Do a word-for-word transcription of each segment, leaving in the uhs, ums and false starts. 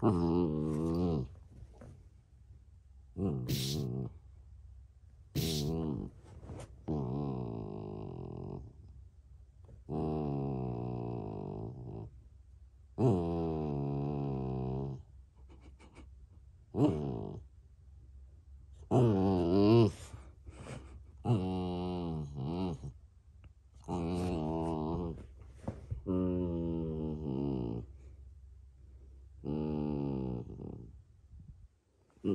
うん。うん。うん。うん。うん。うん。うん。うん。うん。うん。うん。うん。うん。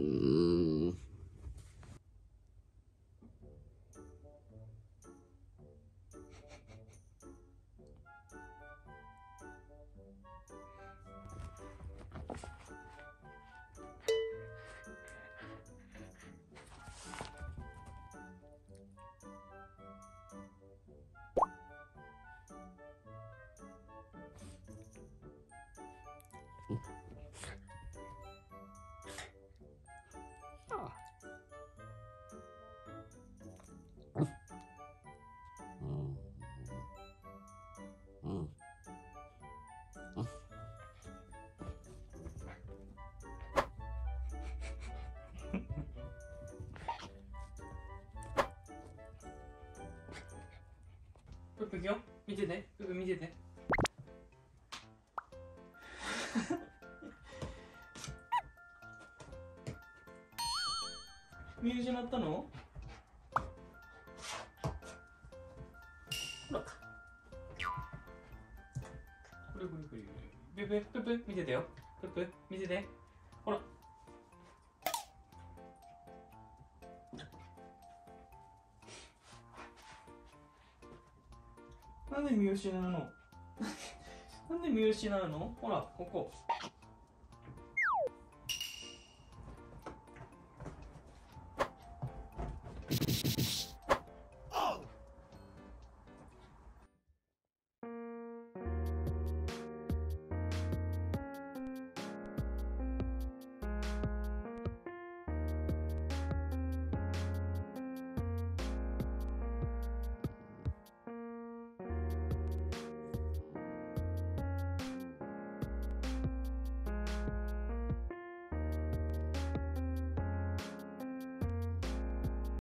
うん。 プープーいくよ。見てて、プープー見てて。見失ったの？ほら。これこれこれ。プープープープー見ててよ。プープー見てて。ほら。なんで見失うの？なんで見失うの？ほら、ここ。